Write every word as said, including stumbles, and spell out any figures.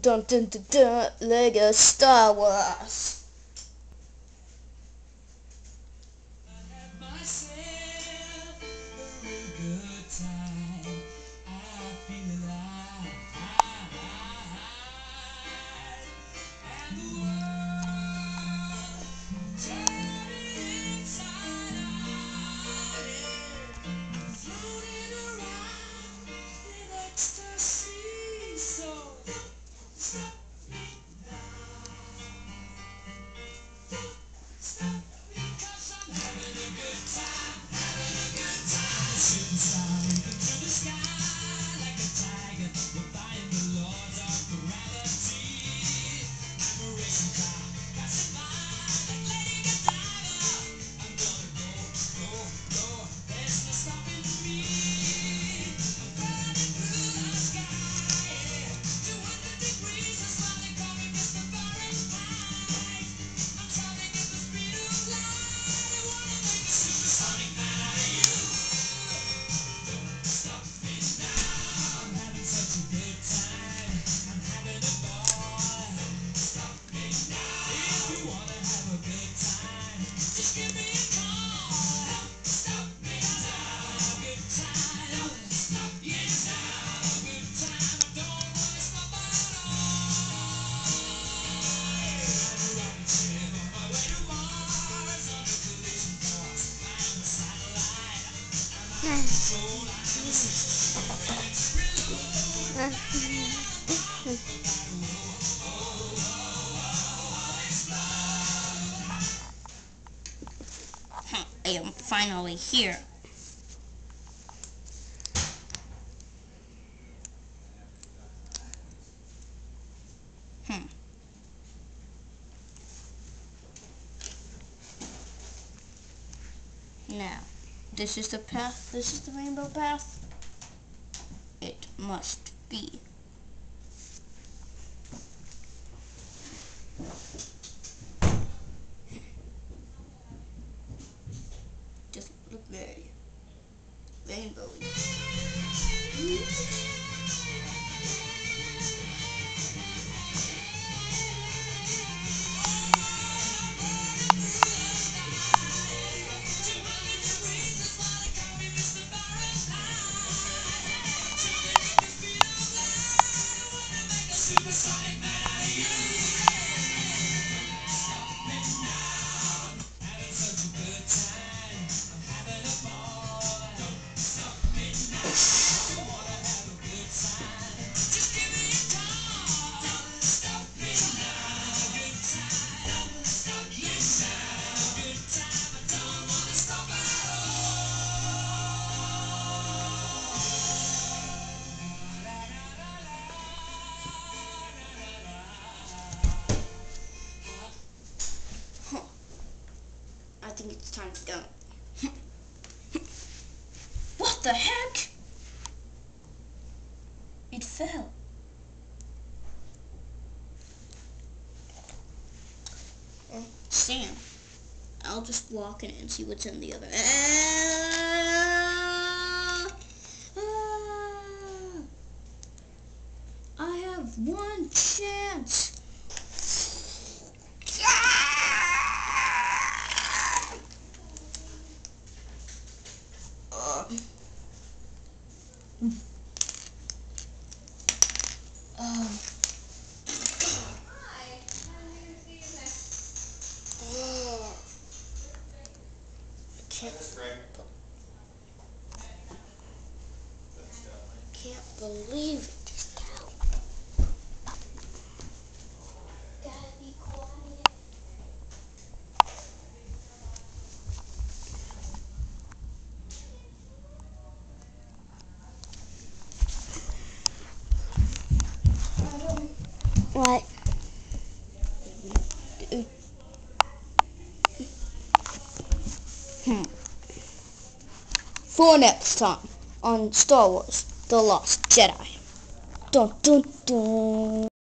Dun dun dun dun, Lego Star Wars. I am finally here. Hmm. Now, this is the path, this is the rainbow path. It must be. Just look very rainbowy. I think it's time to go. What the heck? It fell. Well, Sam, I'll just walk in and see what's in the other end. Ah, I have one chance. Um. Oh. Can't, can't believe it. Gotta be quiet. What? Hmm. For next time on Star Wars: The Lost Jedi. Dun dun dun.